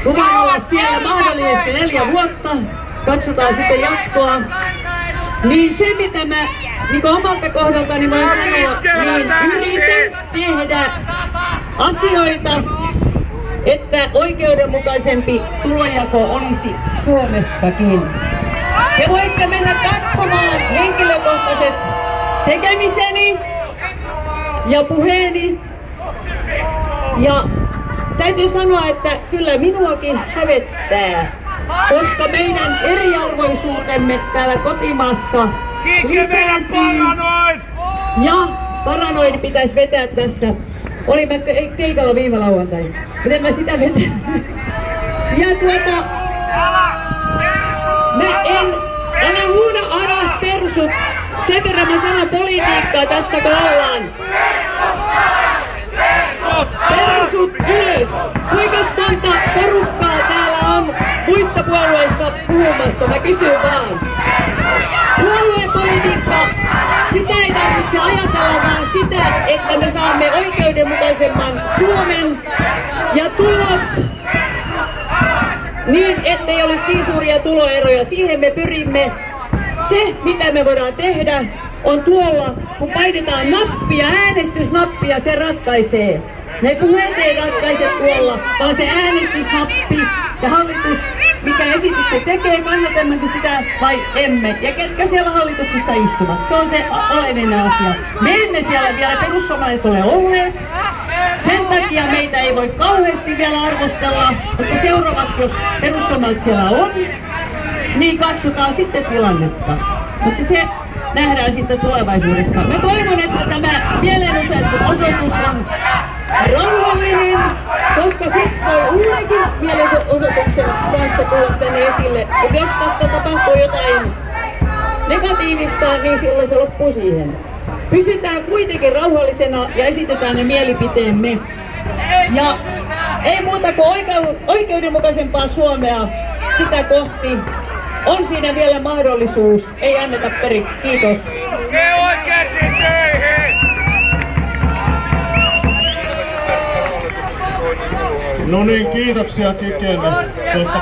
Lupaan olla siellä mahdollisesti 4 vuotta. Katsotaan sitten jatkoa. Niin se mitä mä niin omalta kohdaltani voin sanoa, niin yritän tehdä asioita, että oikeudenmukaisempi tulonjako olisi Suomessakin. Te voitte mennä katsomaan henkilökohtaiset tekemiseni ja puheeni. Ja täytyy sanoa, että kyllä minuakin hävettää, koska meidän eriarvoisuutemme täällä kotimaassa lisääntyy. Ja paranoidi pitäisi vetää tässä. Olin mä keikalla viime lauantaina. Miten mä sitä vetän? Ja älä huuda alas persut. Sen verran mä sanon politiikkaa tässä kun ollaan. Persut ylös! Kuinkas monta porukkaa täällä on muista puolueista puhumassa? Mä kysyn vaan. Puoluepolitiikka, sitä ei tarvitse ajatella, vaan sitä, että me saamme oikeudenmukaisemman Suomen ja tulot niin, ettei olisi niin suuria tuloeroja. Siihen me pyrimme. Se, mitä me voidaan tehdä, on tuolla, kun painetaan nappia, äänestysnappia, se ratkaisee. Ne puheet ei ratkaise tuolla, vaan se äänestysnappi ja hallitus, mikä esitykset tekee, kannatammeko sitä vai emme. Ja ketkä siellä hallituksessa istuvat, se on se oleellinen asia. Me emme siellä vielä perussuomalaiset ole olleet. Sen takia meitä ei voi kauheasti vielä arvostella, mutta seuraavaksi, jos perussuomalaiset siellä on, niin katsotaan sitten tilannetta. Mutta se nähdään sitten tulevaisuudessa. Mä toivon, että tämä mielenosoitus on rauhallinen, koska sitten voi uudenkin mielenosoituksen kanssa tulla tänne esille. Et jos tästä tapahtuu jotain negatiivista, niin silloin se loppuu siihen. Pysytään kuitenkin rauhallisena ja esitetään ne mielipiteemme. Ja ei muuta kuin oikeudenmukaisempaa Suomea sitä kohti. On siinä vielä mahdollisuus. Ei anneta periksi. Kiitos. No niin, kiitoksia Kikelle tuosta